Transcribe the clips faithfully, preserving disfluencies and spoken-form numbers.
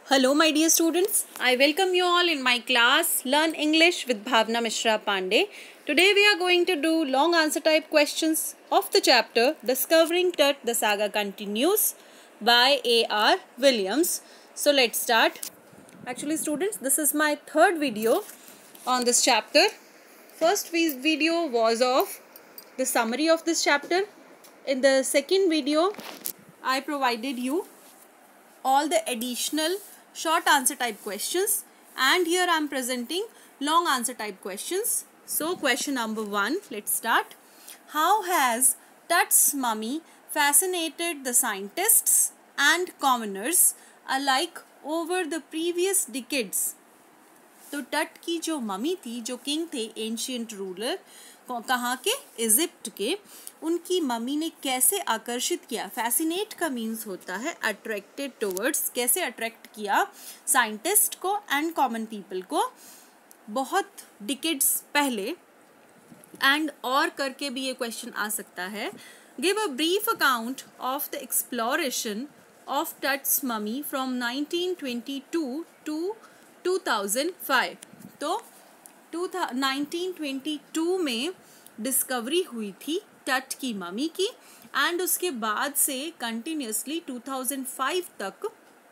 Hello my dear students, I welcome you all in my class Learn English with Bhavna Mishra Pandey. Today we are going to do long answer type questions of the chapter Discovering Tut, the Saga Continues by A R Williams. So let's start. Actually students, this is my third video on this chapter. First video was of the summary of this chapter. In the second video, I provided you all the additional short answer type questions, and here I am presenting long answer type questions. So question number one, let's start. How has Tut's mummy fascinated the scientists and commoners alike over the previous decades? तो टट की जो mummy थी, जो king थे, ancient ruler, कहाँ के? Egypt के, उनकी मम्मी ने कैसे आकर्षित किया? फैसिनेट का मीन्स होता है अट्रैक्टेड टुवर्ड्स, कैसे अट्रैक्ट किया साइंटिस्ट को एंड कॉमन पीपल को बहुत डिकेड्स पहले. एंड और करके भी ये क्वेश्चन आ सकता है. Give a brief account of the exploration of Tut's mummy from nineteen twenty two to two thousand five. तो नाइनटीन ट्वेंटी टू में डिस्कवरी हुई थी टट की मम्मी की, एंड उसके बाद से कंटिन्यूसली टू थाउजेंड फाइव तक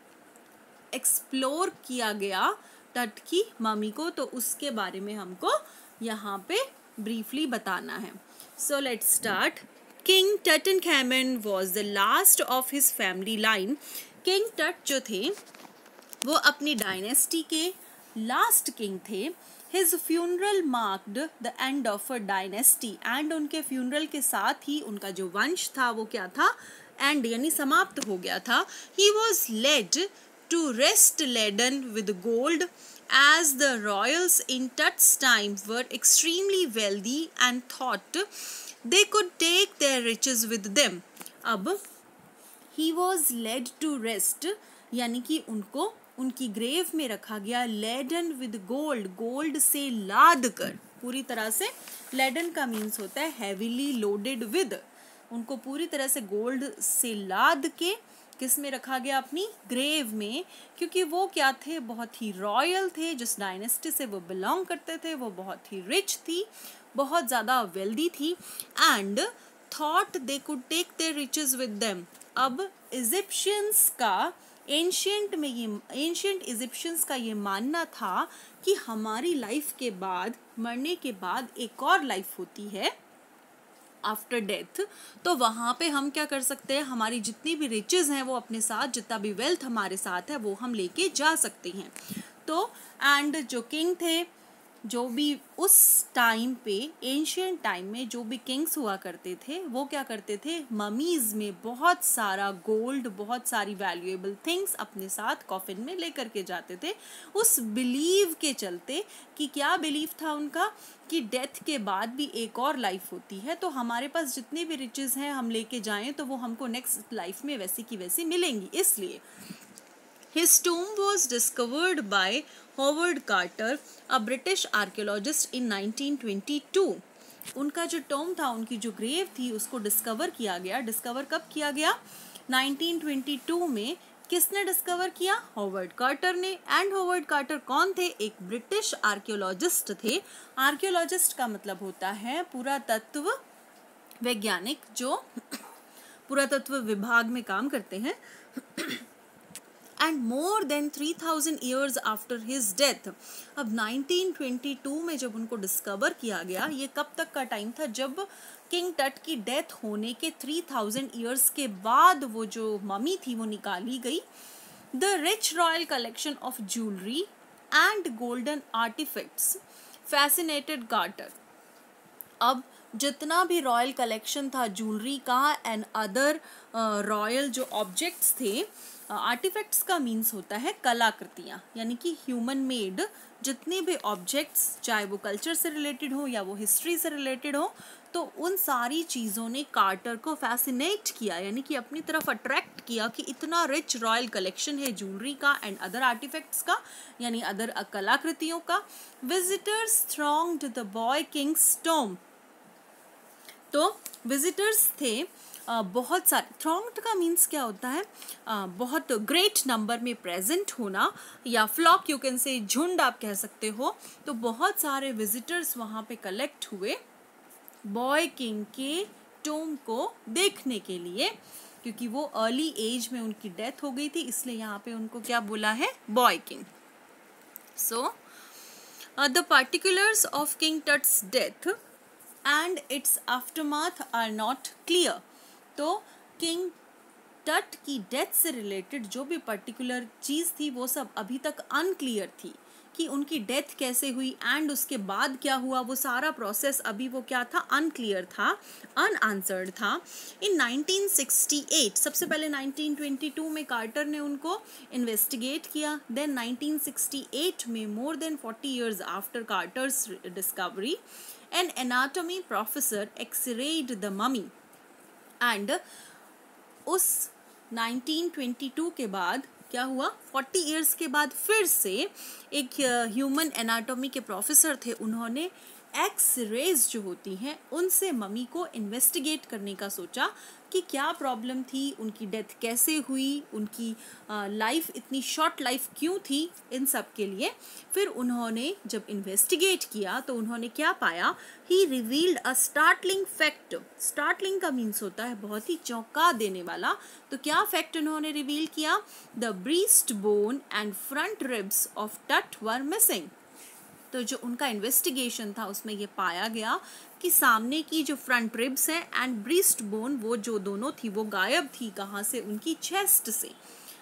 एक्सप्लोर किया गया टट की मम्मी को. तो उसके बारे में हमको यहाँ पे ब्रीफली बताना है. So let's start. King Tutankhamun was the last of his family line. King Tut जो थे वो अपनी डायनेस्टी के लास्ट किंग थे. His funeral marked the end of a dynasty, and उनके funeral के साथ ही उनका जो वंश था वो क्या था? एंड यानी समाप्त हो गया था. He was led to rest laden with gold, as the royals in Tut's time were extremely wealthy and thought they could take their riches with them. अब he was led to rest यानी कि उनको उनकी grave में रखा गया. Laden with gold, gold से लाद कर, पूरी तरह से. लेडन का मीन्स होता है हैवीली लोडेड विद. उनको पूरी तरह से गोल्ड से लाद के किस में रखा गया? अपनी ग्रेव में. क्योंकि वो क्या थे? बहुत ही रॉयल थे. जिस डायनेस्टी से वो बिलोंग करते थे वो बहुत ही रिच थी, बहुत ज़्यादा वेल्दी थी. And thought they could take their riches with them. अब इजिप्शियंस का एंशियंट में ये एंशियंट इजिप्शियंस का ये मानना था कि हमारी लाइफ के बाद, मरने के बाद एक और लाइफ होती है आफ्टर डेथ. तो वहाँ पे हम क्या कर सकते हैं? हमारी जितनी भी रिचेस हैं वो अपने साथ, जितना भी वेल्थ हमारे साथ है वो हम लेके जा सकते हैं. तो एंड जो किंग थे, जो भी उस टाइम पे, एंशियंट टाइम में जो भी किंग्स हुआ करते थे वो क्या करते थे? ममीज में बहुत सारा गोल्ड, बहुत सारी वैल्यूएबल थिंग्स अपने साथ कॉफिन में लेकर के जाते थे. उस बिलीव के चलते कि क्या बिलीव था उनका? कि डेथ के बाद भी एक और लाइफ होती है. तो हमारे पास जितने भी रिचेस हैं हम लेके जाएं तो वो हमको नेक्स्ट लाइफ में वैसी की वैसी मिलेंगी. इसलिए His tomb was discovered by Howard Carter, a British archaeologist in nineteen twenty two. उनका जो टॉम था, उनकी जो ग्रेव थी, उसको डिस्कवर किया गया. डिस्कवर कब किया गया? नाइनटीन ट्वेंटी टू में. किसने डिस्कवर किया? हॉवर्ड कार्टर ने. एंड हॉवर्ड कार्टर कौन थे? एक ब्रिटिश आर्कियोलॉजिस्ट थे. आर्कियोलॉजिस्ट का मतलब होता है पुरातत्व वैज्ञानिक, जो पुरातत्व विभाग में काम करते हैं. And more than three thousand years after his death. अब नाइनटीन ट्वेंटी टू में जब उनको डिस्कवर किया गया, ये कब तक का टाइम था? जब किंग टट की डेथ होने के थ्री थाउजेंड ईयर्स के बाद वो जो मम्मी थी वो निकाली गई. The rich royal collection of jewellery and golden artifacts fascinated Carter. अब जितना भी रॉयल कलेक्शन था ज्वेलरी का एंड अदर रॉयल जो ऑब्जेक्ट्स थे, आर्टिफैक्ट्स का मीन्स होता है कलाकृतियाँ, यानी कि ह्यूमन मेड जितने भी ऑब्जेक्ट्स, चाहे वो कल्चर से रिलेटेड हो या वो हिस्ट्री से रिलेटेड हो, तो उन सारी चीज़ों ने कार्टर को फैसिनेट किया, यानी कि अपनी तरफ अट्रैक्ट किया कि इतना रिच रॉयल कलेक्शन है ज्वेलरी का एंड अदर आर्टिफैक्ट्स का, यानी अदर कलाकृतियों का. Visitors thronged the boy king's tomb. तो विजिटर्स थे uh, बहुत सारे, thronged का मीन्स क्या होता है, uh, बहुत ग्रेट नंबर में प्रेजेंट होना, या फ्लॉक यू कैन से, झुंड आप कह सकते हो। तो बहुत सारे विजिटर्स वहाँ पे कलेक्ट हुए बॉय किंग के टोम को देखने के लिए, क्योंकि वो अर्ली एज में उनकी डेथ हो गई थी, इसलिए यहाँ पे उनको क्या बोला है, boy king. So the particulars of king Tut's death and its aftermath are not clear. तो किंग टट की डेथ से रिलेटेड जो भी पर्टिकुलर चीज़ थी वो सब अभी तक अनक्लियर थी, कि उनकी डेथ कैसे हुई एंड उसके बाद क्या हुआ, वो सारा प्रोसेस अभी वो क्या था, अनक्लियर था, अनआंसर्ड था। इन नाइनटीन सिक्सटी एट, सबसे पहले नाइनटीन ट्वेंटी टू में कार्टर ने उनको इन्वेस्टिगेट किया, देन नाइनटीन सिक्सटी एट में, more than forty years after Carter's discovery, an anatomy professor x-rayed the mummy and उस नाइनटीन ट्वेंटी टू के बाद क्या हुआ, फोर्टी इयर्स के बाद फिर से एक ह्यूमन एनाटॉमी के प्रोफेसर थे, उन्होंने एक्स रेज जो होती हैं उनसे ममी को इन्वेस्टिगेट करने का सोचा कि क्या प्रॉब्लम थी, उनकी डेथ कैसे हुई, उनकी लाइफ इतनी शॉर्ट लाइफ क्यों थी, इन सब के लिए। फिर उन्होंने जब इन्वेस्टिगेट किया तो उन्होंने क्या पाया, he revealed a startling fact. Startling का मीन्स होता है बहुत ही चौंका देने वाला। तो क्या फैक्ट उन्होंने रिवील किया, the breast bone and front ribs of Tut were missing. तो जो उनका इन्वेस्टिगेशन था उसमें ये पाया गया कि सामने की जो फ्रंट रिब्स हैं एंड ब्रीस्ट बोन, वो जो दोनों थी वो गायब थी, कहाँ से, उनकी चेस्ट से।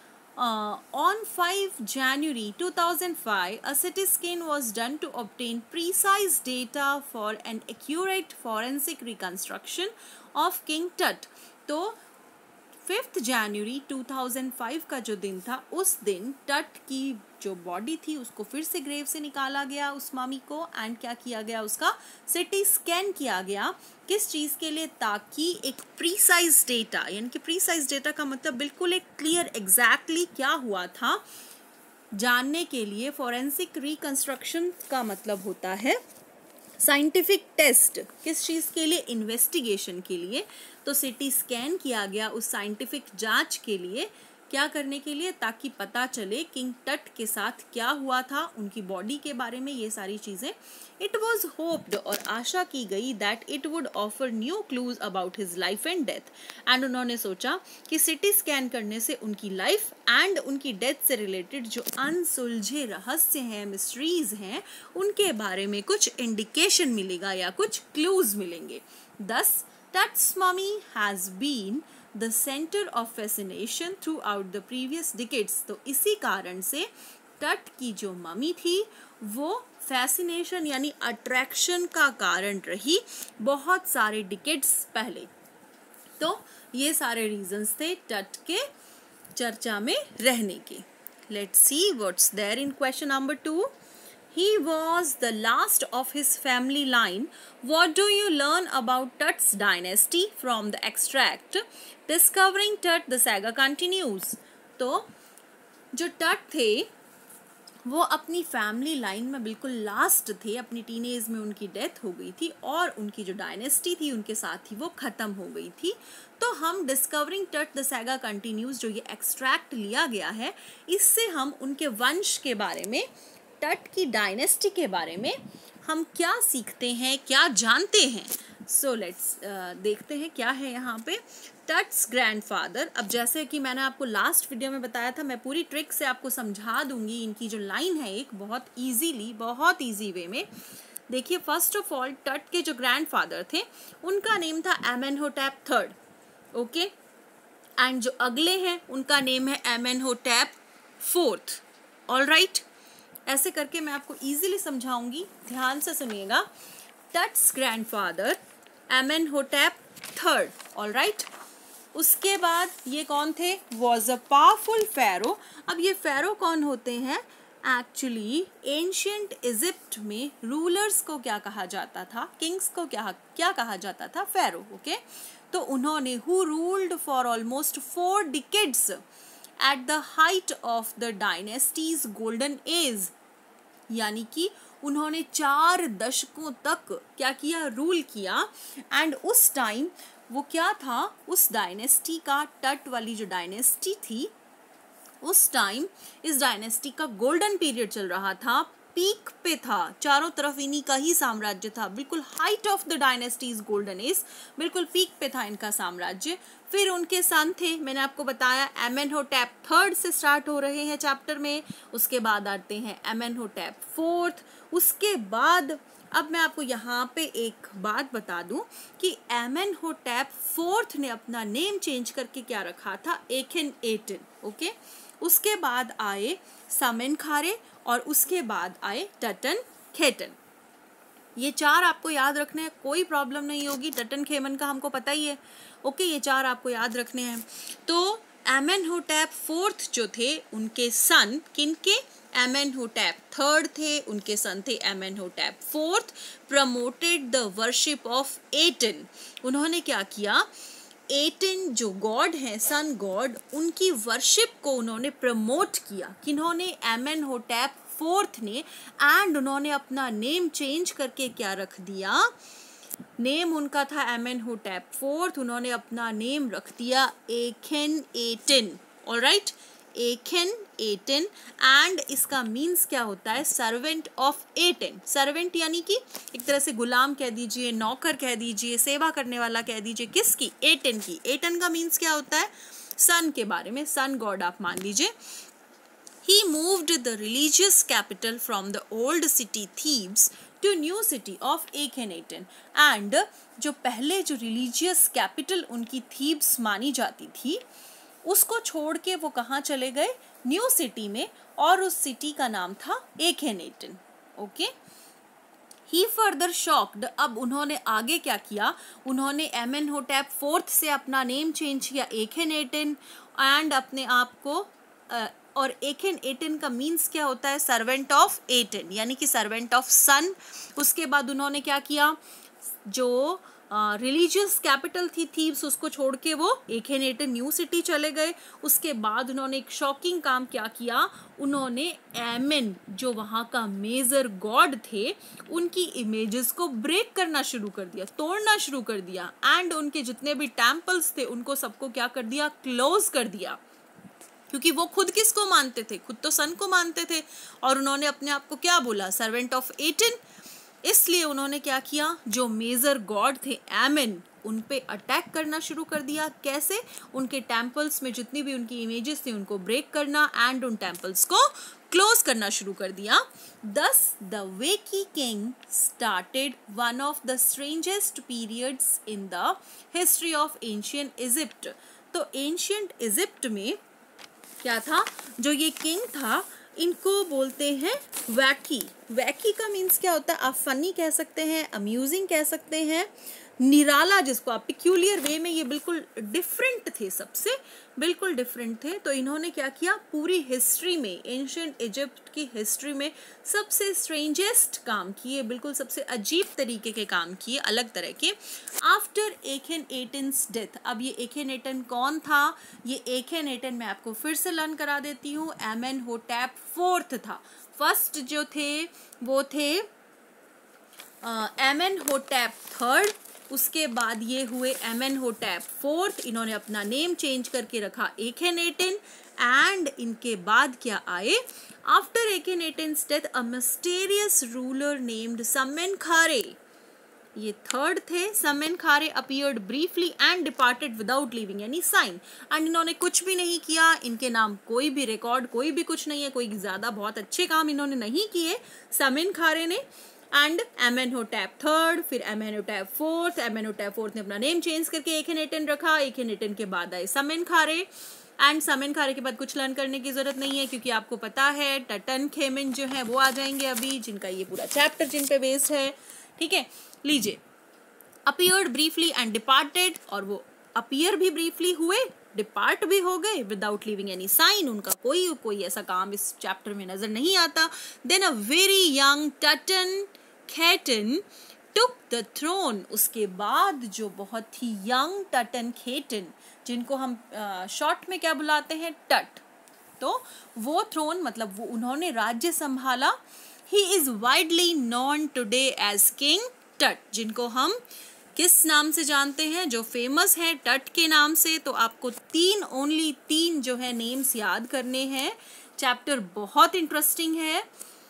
On five January two thousand five a C T scan was done to obtain precise data for an accurate forensic reconstruction of King Tut। तो fifth January two thousand five का जो दिन था, उस दिन टट की जो बॉडी थी उसको फिर से ग्रेव से निकाला गया, उस मामी को, एंड क्या किया गया, उसका सिटी स्कैन किया गया। किस चीज़ के लिए, ताकि एक प्रीसाइज डेटा, यानी कि प्रीसाइज डेटा का मतलब बिल्कुल एक क्लियर एग्जैक्टली क्या हुआ था जानने के लिए। फॉरेंसिक रिकंस्ट्रक्शन का मतलब होता है साइंटिफिक टेस्ट, किस चीज़ के लिए, इन्वेस्टिगेशन के लिए। तो सिटी स्कैन किया गया उस साइंटिफिक जांच के लिए, क्या करने के लिए, ताकि पता चले किंग टट के साथ क्या हुआ था, उनकी बॉडी के बारे में, ये सारी चीज़ें। इट वॉज होप्ड, और आशा की गई, that it would offer new clues about his life and death. And उन्होंने सोचा कि सिटी स्कैन करने से उनकी लाइफ एंड उनकी डेथ से रिलेटेड जो अनसुलझे रहस्य हैं, मिस्ट्रीज हैं, उनके बारे में कुछ इंडिकेशन मिलेगा या कुछ क्लूज मिलेंगे। दस Tut's mummy has been the center of fascination throughout the previous decades। तो इसी कारण से टट की जो ममी थी वो फैसिनेशन यानी अट्रैक्शन का कारण रही बहुत सारे डिकेड्स पहले। तो ये सारे रीजंस थे टट के चर्चा में रहने के। Let's see what's there in question number two. He was the last of his family line. What do you learn about Tut's dynasty from the extract? Discovering Tut, the saga continues. तो जो टट थे वो अपनी family line में बिल्कुल last थे, अपनी टीनेज में उनकी डेथ हो गई थी और उनकी जो डायनेस्टी थी उनके साथ ही वो ख़त्म हो गई थी। तो हम डिस्कवरिंग टट द सैगा कंटिन्यूज जो ये एक्सट्रैक्ट लिया गया है, इससे हम उनके वंश के बारे में, टट की डायनेस्टी के बारे में हम क्या सीखते हैं, क्या जानते हैं। सो so, लेट्स uh, देखते हैं क्या है यहाँ पे। टट्स ग्रैंडफादर, अब जैसे कि मैंने आपको लास्ट वीडियो में बताया था, मैं पूरी ट्रिक से आपको समझा दूंगी। इनकी जो लाइन है एक बहुत इजीली, बहुत इजी वे में। देखिए, फर्स्ट ऑफ ऑल टट के जो ग्रैंडफादर थे उनका नेम था एमेनहोटेप थर्ड, ओके। एंड जो अगले हैं उनका नेम है एमेनहोटेप फोर्थ, ऑल राइट। ऐसे करके मैं आपको इजीली समझाऊंगी, ध्यान से सुनिएगा। Tut's grandfather Amenhotep third, all right. उसके बाद ये कौन थे, वॉज अ पावरफुल फेरो। अब ये फेरो कौन होते हैं, एक्चुअली एंशियंट इजिप्ट में रूलर्स को क्या कहा जाता था, किंग्स को क्या क्या कहा जाता था, फेरो, ओके। तो उन्होंने who ruled for almost four decades at the height of the dynasty's golden age, यानी कि उन्होंने चार दशकों तक क्या किया, रूल किया। एंड उस टाइम वो क्या था, उस डायनेस्टी का, टट वाली जो डायनेस्टी थी, उस टाइम इस डायनेस्टी का गोल्डन पीरियड चल रहा था, पीक पे था, चारों तरफ इन्हीं का ही साम्राज्य था, बिल्कुल height of the dynasty's golden age, बिल्कुल पीक पे था इनका साम्राज्य। फिर उनके सन थे, मैंने आपको बताया एमेनहोटेप थर्ड से स्टार्ट हो रहे हैं चैप्टर में, उसके बाद आते हैं एमेनहोटेप फोर्थ, उसके बाद अब मैं आपको यहाँ पे एक बात बता दूं कि एमेनहोटेप फोर्थ ने अपना नेम चेंज करके क्या रखा था, एखेनएटन, ओके। उसके बाद आए सामेनखारे और उसके बाद आए टटनखेटन। ये चार आपको याद रखने हैं, कोई प्रॉब्लम नहीं होगी, टटनखेमन का हमको पता ही है, ओके। ये चार आपको याद रखने हैं। तो एमेनहोटेप फोर्थ जो थे उनके सन किनके, एमेनहोटेप थर्ड थे, उनके सन थे Amenhotep fourth, promoted the worship of Aten. उन्होंने क्या किया, एटन जो गॉड हैं, सन गॉड, उनकी वर्शिप को उन्होंने प्रमोट किया, किन्होंने, एमेनहोटेप फोर्थ ने। एंड उन्होंने अपना नेम चेंज करके क्या रख दिया, नेम उनका था एमेनहोटेप फोर्थ, उन्होंने अपना नेम रख दिया एखेनएटन, ऑलराइट, एखेनएटन। एंड इसका मीन्स क्या होता है, सर्वेंट ऑफ एटन। सर्वेंट यानी कि एक तरह से गुलाम कह दीजिए, नौकर कह दीजिए, सेवा करने वाला कह दीजिए, किसकी, एटन की। एटन का मीन्स क्या होता है, सन के बारे में, सन गॉड आप मान लीजिए। He moved the religious capital from the old city Thebes to new city of Akhenaten. And जो पहले जो religious capital उनकी थीब्स मानी जाती थी, उसको छोड़ के वो कहाँ चले गए, न्यू सिटी में, और उस सिटी का नाम था Akhenaten, okay. He further shocked, अब उन्होंने आगे क्या किया, उन्होंने एमेनहोटेप फोर्थ से अपना नेम चेंज किया एखेनेटन, एंड अपने आप को uh, और एखेनएटन का मीन्स क्या होता है, सर्वेंट ऑफ एटन, यानी कि सर्वेंट ऑफ सन। उसके बाद उन्होंने क्या किया, जो रिलीजियस कैपिटल थी थीब्स, उसको छोड़ के वो एखेनएटन न्यू सिटी चले गए। उसके बाद उन्होंने एक शॉकिंग काम क्या किया, उन्होंने एमेन जो वहाँ का मेजर गॉड थे, उनकी इमेजेस को ब्रेक करना शुरू कर दिया, तोड़ना शुरू कर दिया। एंड उनके जितने भी टेम्पल्स थे उनको सबको क्या कर दिया, क्लोज कर दिया, क्योंकि वो खुद किसको मानते थे, खुद तो सन को मानते थे, और उन्होंने अपने आप को क्या बोला, सर्वेंट ऑफ एटन। इसलिए उन्होंने क्या किया, जो मेजर गॉड थे एमेन, उन पे अटैक करना शुरू कर दिया। कैसे, उनके टेम्पल्स में जितनी भी उनकी इमेजेस थी उनको ब्रेक करना, एंड उन टेम्पल्स को क्लोज करना शुरू कर दिया। Thus the Weki king started one of the strangest periods in the history of ancient Egypt. तो एंशियंट इजिप्ट में क्या था, जो ये किंग था, इनको बोलते हैं वैकी। वैकी का मीन्स क्या होता है, आप फनी कह सकते हैं, अम्यूजिंग कह सकते हैं, निराला, जिसको आप पिक्यूलियर वे में, ये बिल्कुल डिफरेंट थे, सबसे बिल्कुल डिफरेंट थे। तो इन्होंने क्या किया, पूरी हिस्ट्री में, एंशिएंट इजिप्ट की हिस्ट्री में सबसे स्ट्रेंजेस्ट काम किए, बिल्कुल सबसे अजीब तरीके के काम किए, अलग तरह के। आफ्टर एखेनएटन्स डेथ, अब ये एखेनएटन कौन था, ये एखेनएटन मैं आपको फिर से लर्न करा देती हूँ, एमेनहोटेप फोर्थ था। फर्स्ट जो थे वो थे एमेनहोटेप थर्ड, उसके बाद ये हुए एमेनहोटेप फोर्थ, इन्होंने अपना नेम चेंज करके रखा एखेनएटन। एंड इनके बाद क्या आए, after Akhenaten's death a mysterious ruler named Smenkhkare, ये थर्ड थे। Smenkhkare appeared briefly and departed without leaving any sign. And इन्होंने कुछ भी नहीं किया, इनके नाम कोई भी रिकॉर्ड, कोई भी कुछ नहीं है, कोई ज्यादा बहुत अच्छे काम इन्होंने नहीं किए समेनखारे ने। एंड एमेनहोटेप थर्ड, फिर एमेनहोटेप फोर्थ, एमेनहोटेप फोर्थ ने अपना नेम चेंज करके एखेनएटन रखा, एखेनएटन के बाद आए समेनखारे। एंड समेनखारे के बाद कुछ लर्न करने की जरूरत नहीं है, क्योंकि आपको पता है टटनखेमेन जो है वो आ जाएंगे अभी, जिनका ये पूरा चैप्टर जिन पे बेस्ड है, ठीक है। लीजिए, अपीयर्ड ब्रीफली एंड डिपार्टेड, और वो अपीयर भी ब्रीफली हुए, डिपार्ट भी हो गए विदाउट लिविंग एनी साइन, उनका कोई कोई ऐसा काम इस चैप्टर में नजर नहीं आता। Then a very young Tutankhaten took the throne, उसके बाद जो बहुत ही यंग टटनखेटन, जिनको हम शॉर्ट uh, में क्या बुलाते हैं, टट, तो वो थ्रोन मतलब वो उन्होंने राज्य संभाला। He is widely known today as king Tut, जिनको हम किस नाम से जानते हैं, जो फेमस है टट के नाम से। तो आपको तीन ओनली तीन जो है नेम्स याद करने हैं। चैप्टर बहुत इंटरेस्टिंग है।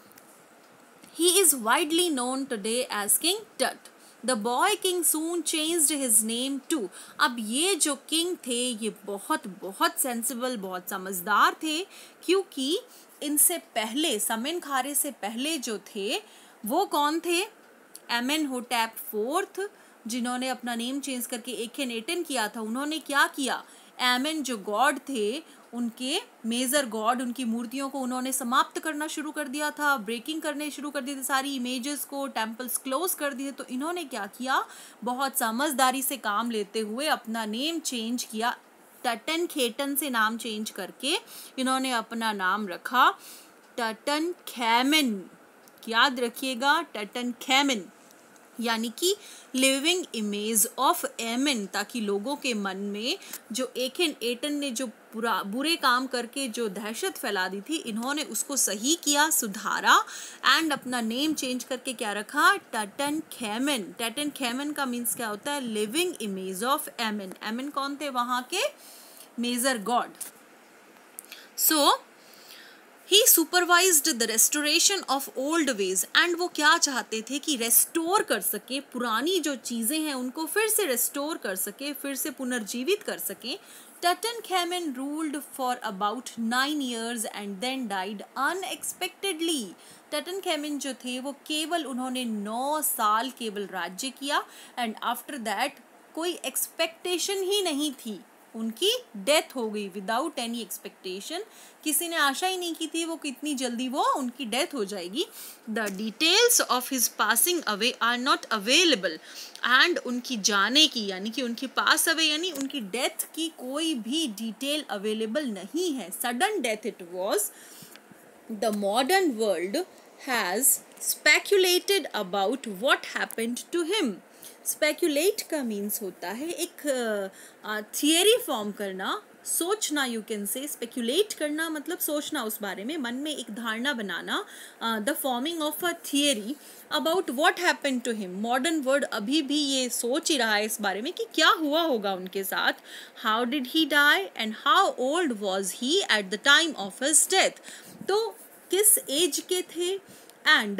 He is widely known today as King Tut. The boy king soon changed his name too. अब ये जो किंग थे ये बहुत बहुत सेंसिबल, बहुत समझदार थे, क्योंकि इनसे पहले समेन खारे से पहले जो थे वो कौन थे, एमेनहोटेप फोर्थ, जिन्होंने अपना नेम चेंज करके एखेनेटन किया था। उन्होंने क्या किया, एमेन जो गॉड थे उनके मेजर गॉड, उनकी मूर्तियों को उन्होंने समाप्त करना शुरू कर दिया था, ब्रेकिंग करने शुरू कर दिए थे, सारी इमेजेस को, टेम्पल्स क्लोज कर दिए। तो इन्होंने क्या किया, बहुत समझदारी से काम लेते हुए अपना नेम चेंज किया। टटनखेटन से नाम चेंज करके इन्होंने अपना नाम रखा टटनखैमेन। याद रखिएगा, टटनखैमेन यानी कि लिविंग इमेज ऑफ एमेन, ताकि लोगों के मन में जो एखेनएटन ने जो पूरा बुरे काम करके जो दहशत फैला दी थी, इन्होंने उसको सही किया, सुधारा एंड अपना नेम चेंज करके क्या रखा, टटनखैमेन। टटनखैमेन का मीन्स क्या होता है, living image of Amen. Amen कौन थे, वहां के major god. So he supervised the restoration of old ways, and वो क्या चाहते थे कि रेस्टोर कर सके, पुरानी जो चीज़ें हैं उनको फिर से रेस्टोर कर सके, फिर से पुनर्जीवित कर सके। Tutankhamen ruled for about nine years and then died unexpectedly. Tutankhamen जो थे वो केवल उन्होंने नौ साल केवल राज्य किया एंड आफ्टर दैट कोई एक्सपेक्टेशन ही नहीं थी, उनकी डेथ हो गई विदाउट एनी एक्सपेक्टेशन। किसी ने आशा ही नहीं की थी वो कितनी जल्दी वो उनकी डेथ हो जाएगी। The details of his passing away are not available, and उनकी जाने की यानी कि उनकी पास अवे यानी उनकी डेथ की कोई भी डिटेल अवेलेबल नहीं है। Sudden death it was. The modern world has speculated about what happened to him. Speculate का मीन्स होता है एक थियरी uh, फॉर्म करना, सोचना, यू कैन से। स्पेक्यूलेट करना मतलब सोचना उस बारे में, मन में एक धारणा बनाना, the forming of a theory about what happened to him. Modern world अभी भी ये सोच ही रहा है इस बारे में कि क्या हुआ होगा उनके साथ। How did he die and how old was he at the time of his death. तो किस एज के थे एंड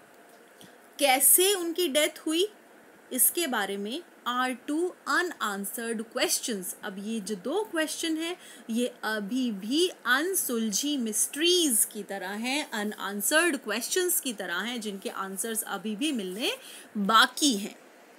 कैसे उनकी डेथ हुई, इसके बारे में आर टू अनआंसर्ड क्वेश्चंस। अब ये जो दो क्वेश्चन हैं ये अभी भी अनसुलझी मिस्ट्रीज की तरह हैं, अनआंसर्ड क्वेश्चंस की तरह हैं, जिनके आंसर्स अभी भी मिलने बाकी हैं।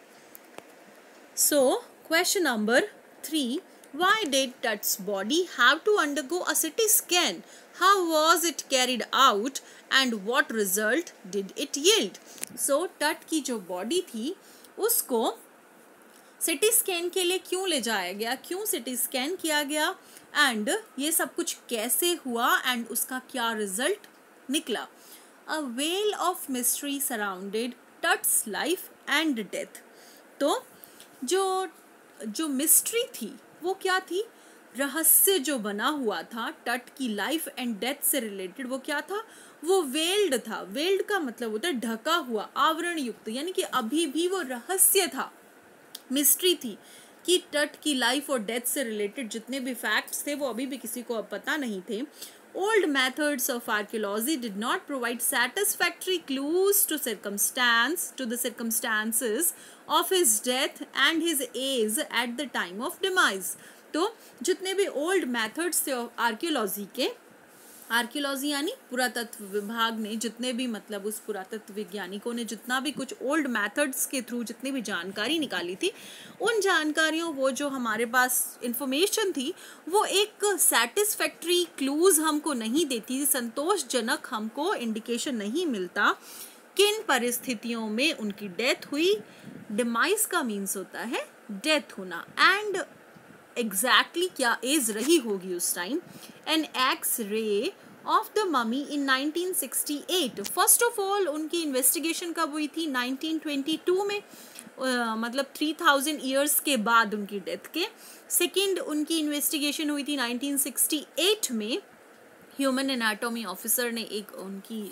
So question number three, why did Tut's body have to undergo a C T scan? How was it carried out and what result did it yield? So Tut की जो बॉडी थी उसको सिटी स्कैन के लिए क्यों ले जाया गया, क्यों सिटी स्कैन किया गया एंड ये सब कुछ कैसे हुआ एंड उसका क्या रिजल्ट निकला। A veil of mystery surrounded Tut's life and death. तो जो जो मिस्ट्री थी वो क्या थी, रहस्य जो बना हुआ था टट की लाइफ एंड डेथ से रिलेटेड, वो क्या था, वो वेल्ड था। वेल्ड का मतलब होता है ढका हुआ, आवरण युक्त, यानी कि अभी भी वो रहस्य था, मिस्ट्री थी कि टट की लाइफ और डेथ से रिलेटेड जितने भी फैक्ट्स थे वो अभी भी किसी को पता नहीं थे। Old methods of archaeology did not provide satisfactory clues to circumstance to the circumstances of his death and his age at the time of demise. तो जितने भी ओल्ड मेथड्स थे आर्कियोलॉजी के, आर्कियोलॉजी यानी पुरातत्व विभाग ने जितने भी मतलब उस पुरातत्व वैज्ञानिकों ने जितना भी कुछ ओल्ड मेथड्स के थ्रू जितनी भी जानकारी निकाली थी, उन जानकारियों वो जो हमारे पास इंफॉर्मेशन थी वो एक सेटिस्फैक्ट्री क्लूज हमको नहीं देती, संतोषजनक हमको इंडिकेशन नहीं मिलता किन परिस्थितियों में उनकी डेथ हुई। डिमाइस का मीन्स होता है डेथ होना, एंड एग्जैक्टली exactly क्या एज रही होगी उस time. An X ray of the mummy in nineteen sixty eight. First of all उनकी इन्वेस्टिगेशन कब हुई थी, नाइनटीन ट्वेंटी टू में, uh, मतलब थ्री थाउजेंड ईयर्स के बाद उनकी डेथ के। सेकेंड उनकी इन्वेस्टिगेशन हुई थी नाइनटीन सिक्सटी एट में। ह्यूमन एनाटॉमी ऑफिसर ने एक उनकी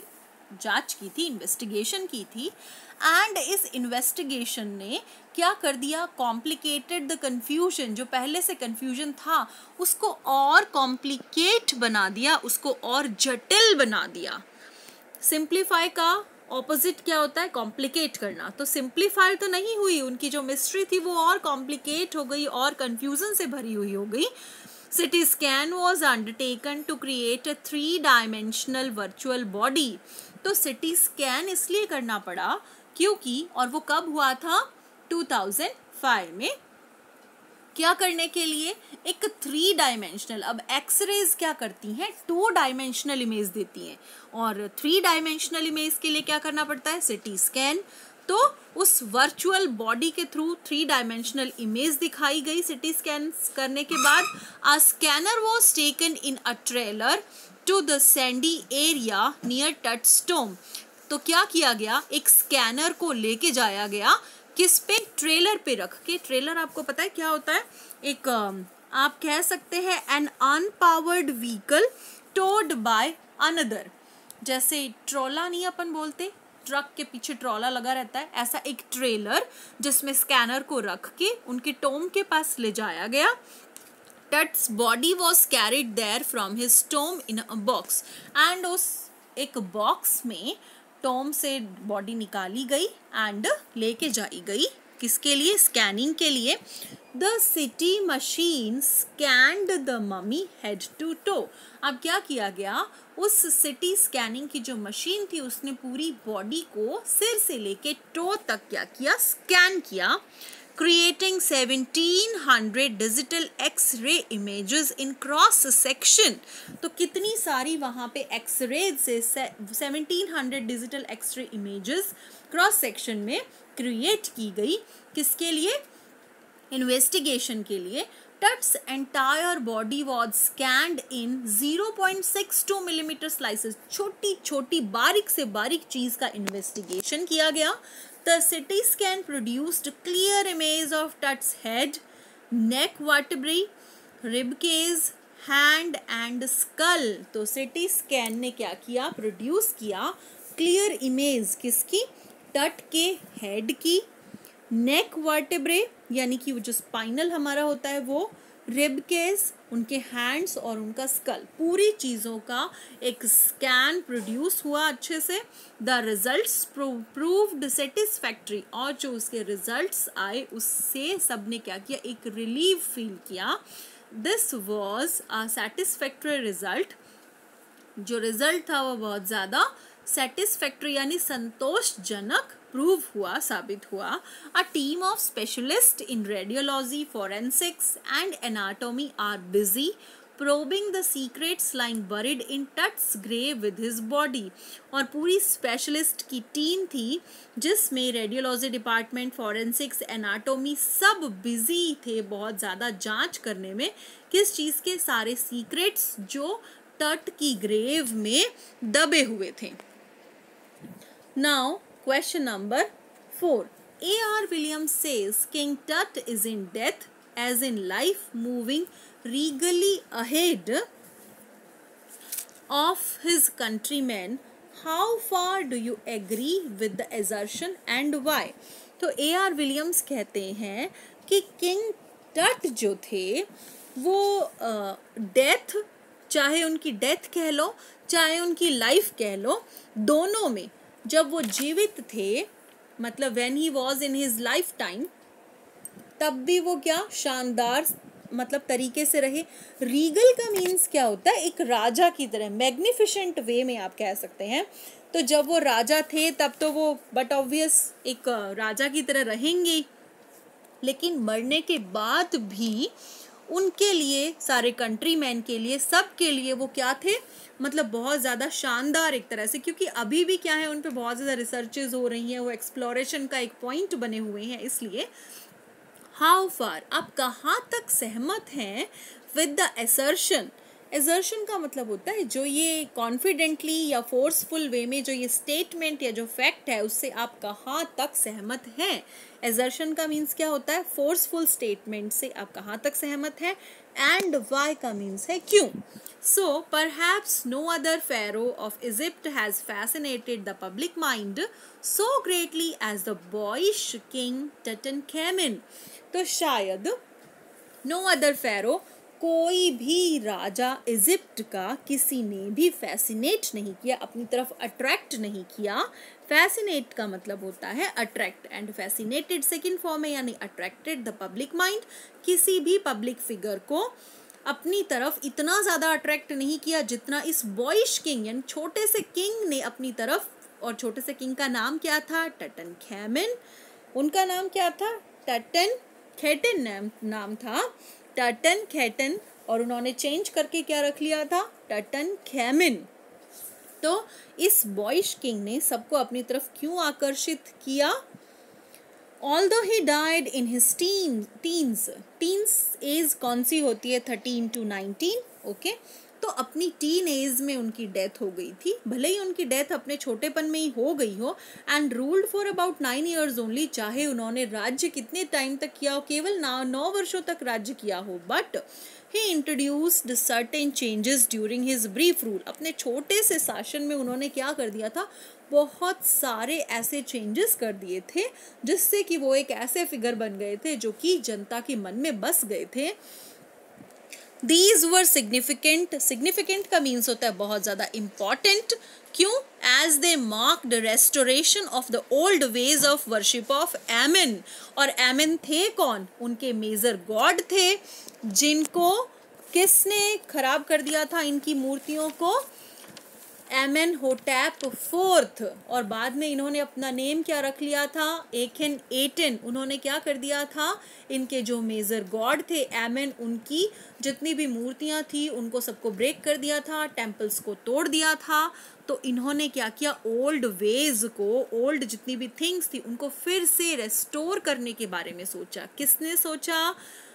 जांच की थी, इन्वेस्टिगेशन की थी, एंड इस इन्वेस्टिगेशन ने क्या कर दिया, कॉम्प्लिकेटेड द कंफ्यूजन, जो पहले से कंफ्यूजन था उसको और कॉम्प्लिकेट बना दिया, उसको और जटिल बना दिया। सिंप्लीफाई का ऑपोजिट क्या होता है, कॉम्प्लिकेट करना। तो सिंप्लीफाई तो नहीं हुई, उनकी जो मिस्ट्री थी वो और कॉम्प्लिकेट हो गई और कंफ्यूजन से भरी हुई हो गई। C T scan was undertaken to create a three dimensional virtual body। तो C T scan इसलिए करना पड़ा क्योंकि, और वो कब हुआ था, दो हज़ार पाँच में। क्या करने के लिए, एक थ्री डायमेंशनल, अब एक्सरेज क्या करती हैं, टू डायमेंशनल इमेज देती हैं, और थ्री डायमेंशनल इमेज के लिए क्या करना पड़ता है, सिटी स्कैन। तो उस वर्चुअल बॉडी के थ्रू थ्री डायमेंशनल इमेज दिखाई गई सिटी स्कैन करने के बाद। A scanner was taken in a trailer to the sandy area near touchstone. तो क्या किया गया, एक स्कैनर को लेके जाया गया, किस पे, ट्रेलर पे रख के। ट्रेलर आपको पता है क्या होता है, एक आप कह सकते हैं an unpowered vehicle towed by another. जैसे ट्रोला नहीं अपन बोलते, ट्रक के पीछे ट्रोला लगा रहता है, ऐसा एक ट्रेलर जिसमें स्कैनर को रख के उनके टोम के पास ले जाया गया। Tut's body was carried there from his tomb in a box, and उस एक बॉक्स में टॉम से बॉडी निकाली गई एंड लेके जाई गई, किसके लिए, स्कैनिंग के लिए। The CT machine scanned the mummy head to toe. अब क्या किया गया, उस सिटी स्कैनिंग की जो मशीन थी उसने पूरी बॉडी को सिर से लेके टो तक क्या किया, स्कैन किया, creating seventeen hundred digital X-ray images in cross section। तो कितनी सारी वहाँ पे X-ray से seventeen hundred digital X-ray images cross section में create की गई, किसके लिए, इन्वेस्टिगेशन के लिए। Tutt's entire body was scanned in zero point six two millimeter slices। छोटी छोटी बारीक से बारीक चीज का इन्वेस्टिगेशन किया गया। The C T scan produced clear image of Tutt's head, neck vertebrae, rib cage, hand and skull। तो C T scan ने क्या किया, प्रोड्यूस किया क्लियर इमेज, किसकी, टट के हेड की, नेक वर्टेब्रे यानी कि वो जो स्पाइनल हमारा होता है वो, रिब केस, उनके हैंड्स और उनका स्कल, पूरी चीज़ों का एक स्कैन प्रोड्यूस हुआ अच्छे से। द रिजल्ट्स प्रूव्ड सेटिस्फैक्ट्री, और जो उसके रिजल्ट्स आए उससे सबने क्या किया, एक रिलीफ फील किया। This was a satisfactory result. जो रिजल्ट था वो बहुत ज़्यादा सेटिस्फैक्ट्री यानी संतोषजनक प्रूव हुआ, साबित हुआ। A team of specialist in radiology, forensics and anatomy are busy probing the secrets lying buried in Tutt's grave with his body। और पूरी स्पेशलिस्ट की टीम थी जिसमें रेडियोलॉजी डिपार्टमेंट, फॉरेंसिक्स, एनाटॉमी सब बिजी थे बहुत ज़्यादा जांच करने में, किस चीज़ के, सारे सीक्रेट्स जो टट की ग्रेव में दबे हुए थे। Now question number four. A R Williams says King Tut is in death as in life, moving regally ahead of his countrymen। How far do you agree with the assertion and why? तो A R Williams कहते हैं कि king Tut जो थे वो death, चाहे उनकी death कह लो चाहे उनकी लाइफ कह लो, दोनों में जब वो जीवित थे, मतलब when he was in his life time, तब भी वो क्या शानदार मतलब तरीके से रहे। रीगल का मीन्स क्या होता है, एक राजा की तरह, मैग्निफिसेंट वे में आप कह सकते हैं। तो जब वो राजा थे तब तो वो बट ऑब्वियस एक राजा की तरह रहेंगे, लेकिन मरने के बाद भी उनके लिए, सारे कंट्रीमैन के लिए, सब के लिए वो क्या थे, मतलब बहुत ज़्यादा शानदार एक तरह से, क्योंकि अभी भी क्या है उन पे बहुत ज़्यादा रिसर्चेज हो रही हैं, वो एक्सप्लोरेशन का एक पॉइंट बने हुए हैं, इसलिए। हाउ फार, आप कहाँ तक सहमत हैं विद द असर्शन। असर्शन का मतलब होता है जो ये कॉन्फिडेंटली या फोर्सफुल वे में जो ये स्टेटमेंट या जो फैक्ट है उससे आप कहाँ तक सहमत हैं। असर्शन का मीन्स क्या होता है, फोर्सफुल स्टेटमेंट से आप कहाँ तक सहमत हैं। एंड वाई का मीन्स है क्यों. So perhaps no other pharaoh of Egypt has fascinated the public mind so greatly as the boyish king Tutankhamun. तो शायद no other pharaoh, कोई भी राजा इजिप्ट का किसी ने भी फैसिनेट नहीं किया, अपनी तरफ अट्रैक्ट नहीं किया. फैसिनेट का मतलब होता है attract, and fascinated second form है, यानी अट्रैक्टेड द पब्लिक माइंड. किसी भी पब्लिक फिगर को अपनी तरफ इतना ज़्यादा अट्रैक्ट नहीं किया जितना इस बॉयिश किंग यानी छोटे से किंग ने अपनी तरफ. और छोटे से किंग का नाम क्या था? टटनखैमन. उनका नाम क्या था? टटनखैटन नाम नाम था, टटनखैटन. और उन्होंने चेंज करके क्या रख लिया था? टटनखैमन. तो इस बॉयिश किंग ने सबको अपनी तरफ क्यों आकर्षित किया? Although he died in his teen, teens, teens age कौन सी होती है? Thirteen to nineteen. ओके, तो अपनी टीन एज में उनकी डेथ हो गई थी. भले ही उनकी डेथ अपने छोटेपन में ही हो गई हो, and ruled for about nine years only. चाहे उन्होंने राज्य कितने टाइम तक किया हो, केवल नौ नौ वर्षों तक राज्य किया हो, but he introduced certain changes during his brief rule. अपने छोटे से शासन में उन्होंने क्या कर दिया था? बहुत सारे ऐसे चेंजेस कर दिए थे जिससे कि वो एक ऐसे फिगर बन गए थे जो कि जनता के मन में बस गए थे. These were significant. Significant का मीन्स होता है बहुत ज़्यादा important. क्यों? As they marked the restoration of the old ways of worship of Ammon. और Ammon थे कौन? उनके मेजर गॉड थे जिनको किसने खराब कर दिया था? इनकी मूर्तियों को एमेनहोटेप फोर्थ. और बाद में इन्होंने अपना नेम क्या रख लिया था? एखन एटन. उन्होंने क्या कर दिया था? इनके जो मेजर गॉड थे एमेन, उनकी जितनी भी मूर्तियां थी उनको सबको ब्रेक कर दिया था, टेम्पल्स को तोड़ दिया था. तो इन्होंने क्या किया? ओल्ड वेज को, ओल्ड जितनी भी थिंग्स थी उनको फिर से रेस्टोर करने के बारे में सोचा. किसने सोचा?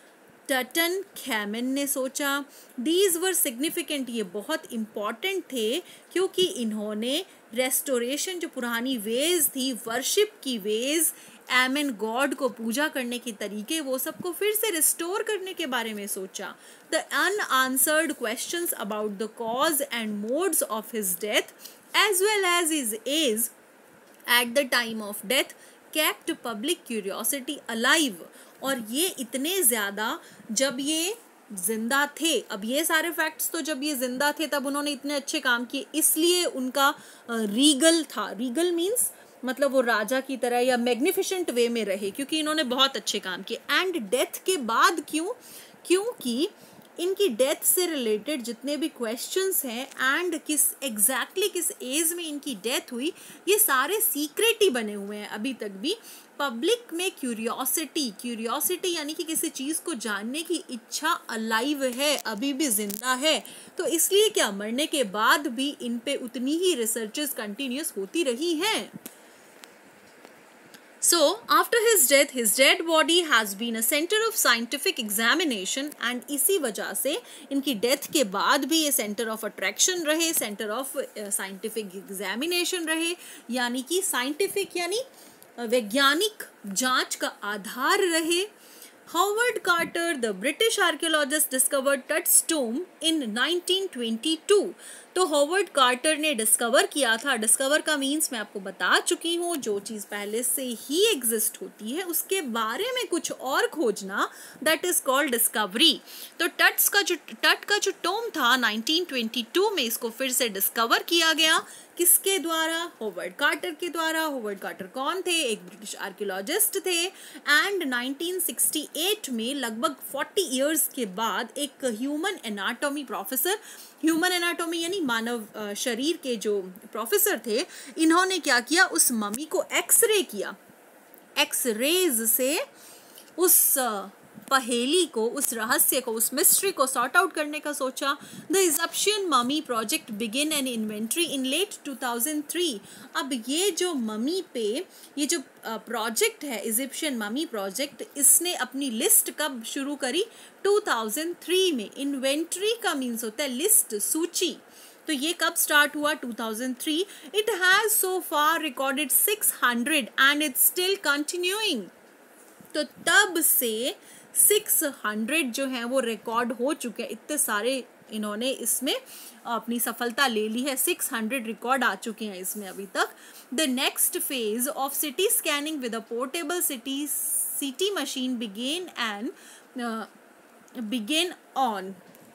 टटनखैमन ने सोचा. These were significant. ये बहुत इम्पॉर्टेंट थे क्योंकि इन्होंने रेस्टोरेशन, जो पुरानी वेज थी, वर्शिप की वेज, एमन गॉड को पूजा करने के तरीके, वो सबको फिर से रिस्टोर करने के बारे में सोचा. The unanswered questions about the cause and modes of his death as well as his age at the time of death kept public curiosity alive. और ये इतने ज़्यादा जब ये जिंदा थे, अब ये सारे फैक्ट्स तो जब ये जिंदा थे तब उन्होंने इतने अच्छे काम किए, इसलिए उनका रीगल था. रीगल मीन्स मतलब वो राजा की तरह या मैग्निफिसेंट वे में रहे क्योंकि इन्होंने बहुत अच्छे काम किए. एंड डेथ के बाद क्यों? क्योंकि इनकी डेथ से रिलेटेड जितने भी क्वेश्चंस हैं एंड किस एग्जैक्टली exactly किस एज में इनकी डेथ हुई, ये सारे सीक्रेट ही बने हुए हैं अभी तक भी. पब्लिक में क्यूरियोसिटी, क्यूरियोसिटी यानी कि किसी चीज़ को जानने की इच्छा अलाइव है, अभी भी जिंदा है. तो इसलिए क्या मरने के बाद भी इन पे उतनी ही रिसर्चेस कंटिन्यूस होती रही हैं. So, after his death, his dead body has been a center of scientific examination, and इसी वजह से इनकी डेथ के बाद भी ये सेंटर ऑफ अट्रैक्शन रहे, सेंटर ऑफ साइंटिफिक एग्जामिनेशन रहे, यानी कि साइंटिफिक यानी वैज्ञानिक जांच का आधार रहे. Howard Carter, the British archaeologist, discovered Tut's tomb in nineteen twenty two. तो हॉवर्ड कार्टर ने डिस्कवर किया था. डिस्कवर का मीन्स मैं आपको बता चुकी हूँ, जो चीज़ पहले से ही एग्जिस्ट होती है उसके बारे में कुछ और खोजना, दैट इज कॉल्ड डिस्कवरी. तो टट्स का जो टट का जो टोम था नाइनटीन ट्वेंटी टू में, इसको फिर से डिस्कवर किया गया. किसके द्वारा? हॉवर्ड कार्टर के द्वारा. हॉवर्ड कार्टर कौन थे? एक ब्रिटिश आर्कियोलॉजिस्ट थे. एंड नाइनटीन सिक्सटी एट में लगभग फोर्टी इयर्स के बाद एक human anatomy professor, human anatomy यानी मानव शरीर के जो प्रोफेसर थे, इन्होंने क्या किया? उस मम्मी को एक्सरे किया. एक्सरेज से उस पहेली को, उस रहस्य को, उस मिस्ट्री को सॉर्ट आउट करने का सोचा. The Egyptian mummy project begin an inventory in late two thousand three. अब ये जो ममी पे ये जो प्रोजेक्ट है, इजिप्शियन ममी प्रोजेक्ट, इसने अपनी लिस्ट कब शुरू करी? टू थाउजेंड थ्री में. इन्वेंट्री का मीन्स होता है लिस्ट, सूची. तो ये कब स्टार्ट हुआ? Two thousand three. It has so far recorded six hundred and it's still continuing. तो तब से सिक्स हंड्रेड जो हैं वो रिकॉर्ड हो चुके हैं, इतने सारे इन्होंने इसमें अपनी सफलता ले ली है, सिक्स हंड्रेड रिकॉर्ड आ चुके हैं इसमें अभी तक। The next phase of CT scanning with a portable CT CT machine began and began on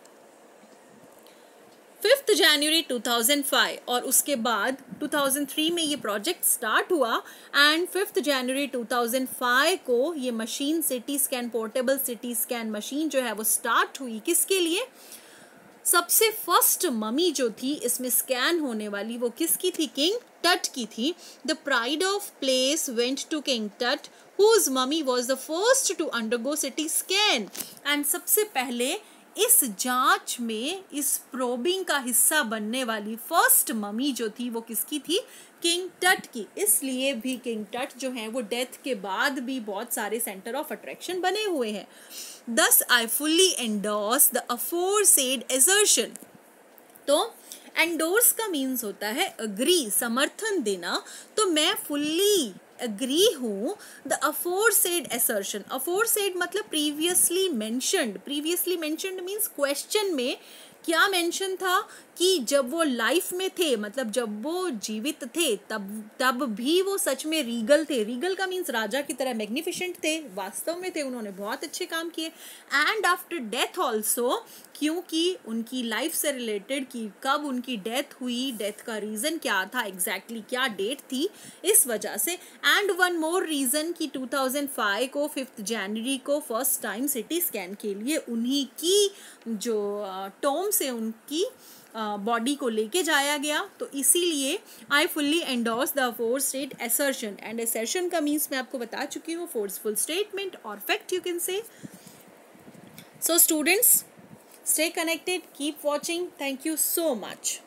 fifth January two thousand five, और उसके बाद टू थाउजेंड थ्री में ये प्रोजेक्ट स्टार्ट हुआ and fifth January two thousand five को ये मशीन CT scan portable CT scan machine जो है वो स्टार्ट हुई। किसके लिए? सबसे फर्स्ट ममी जो थी इसमें स्कैन होने वाली वो किसकी थी? किंग टट की थी। The pride of place went to king Tut whose mummy was the first to undergo C T scan, and सबसे पहले इस जांच में इस प्रोबिंग का हिस्सा बनने वाली फर्स्ट ममी जो थी वो किसकी थी? किंग टट की। इसलिए भी किंग टट जो है वो डेथ के बाद भी बहुत सारे सेंटर ऑफ अट्रैक्शन बने हुए हैं। Thus I fully endorse the aforesaid assertion। तो एंडोर्स का मीन्स होता है अग्री, समर्थन देना। तो मैं फुल्ली अग्री हूँ द अफोरसेड असर्शन। अफोरसेड मतलब previously mentioned. Previously mentioned means question में क्या मेंशन था कि जब वो लाइफ में थे, मतलब जब वो जीवित थे तब तब भी वो सच में रीगल थे। रीगल का मीन्स राजा की तरह मैग्निफिसेंट थे, वास्तव में थे, उन्होंने बहुत अच्छे काम किए। एंड आफ्टर डेथ ऑल्सो, क्योंकि उनकी लाइफ से रिलेटेड कि कब उनकी डेथ हुई, डेथ का रीज़न क्या था, एग्जैक्टली exactly क्या डेट थी, इस वजह से। एंड वन मोर रीज़न कि टू थाउजेंड फाइव को फिफ्थ जनवरी को फर्स्ट टाइम सिटी स्कैन के लिए उन्हीं की जो टॉम से उनकी बॉडी uh, को लेके जाया गया। तो इसीलिए I fully endorse the aforesaid assertion. And assertion का मीन्स मैं आपको बता चुकी हूँ, फोर्सफुल स्टेटमेंट और fact you can say. So students, stay connected, keep watching. Thank you so much.